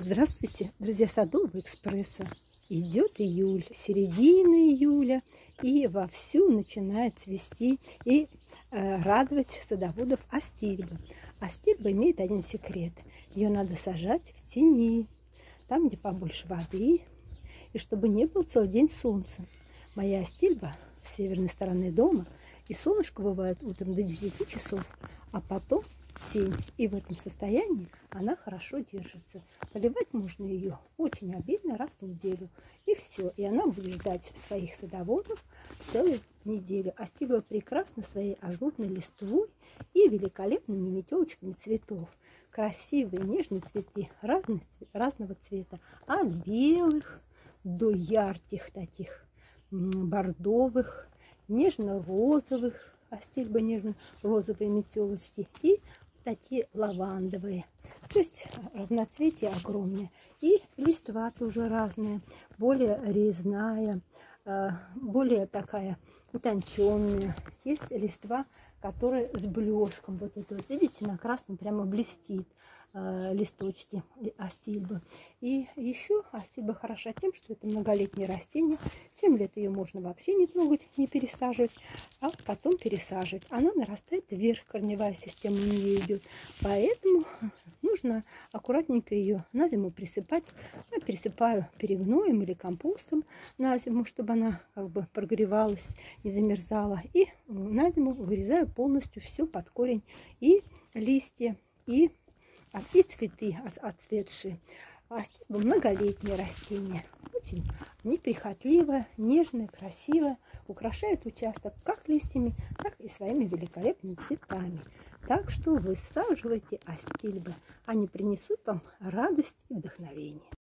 Здравствуйте, друзья Садового экспресса. Идет июль, середина июля, и вовсю начинает цвести и радовать садоводов астильба. Астильба имеет один секрет. Ее надо сажать в тени, там, где побольше воды, и чтобы не было целый день солнца. Моя астильба с северной стороны дома, и солнышко бывает утром до 10 часов, а потом тень. И в этом состоянии она хорошо держится. Поливать можно ее очень обильно раз в неделю. И все. И она будет ждать своих садоводов целую неделю. Астильба прекрасна своей ажурной листвой и великолепными метелочками цветов. Красивые нежные цветы разного цвета. От белых до ярких таких бордовых, нежно-розовых. Астильба нежно-розовые метелочки и такие лавандовые. То есть разноцветие огромное. И листва тоже разные, более резная, более такая утонченная. Есть листва, которая с блеском. Вот это вот, видите, на красном прямо блестит листочки астильбы. И еще астильба хороша тем, что это многолетнее растение. 7 лет ее можно вообще не трогать, не пересаживать, а потом пересаживать. Она нарастает вверх, корневая система у нее идет. Поэтому нужно аккуратненько ее на зиму присыпать. Я пересыпаю перегноем или компостом на зиму, чтобы она как бы прогревалась, не замерзала. И на зиму вырезаю полностью все под корень, и листья, и цветы отцветшие. Астильба многолетнее растение, очень неприхотливое, нежное, красивое, украшает участок как листьями, так и своими великолепными цветами. Так что высаживайте астильбы, они принесут вам радость и вдохновение.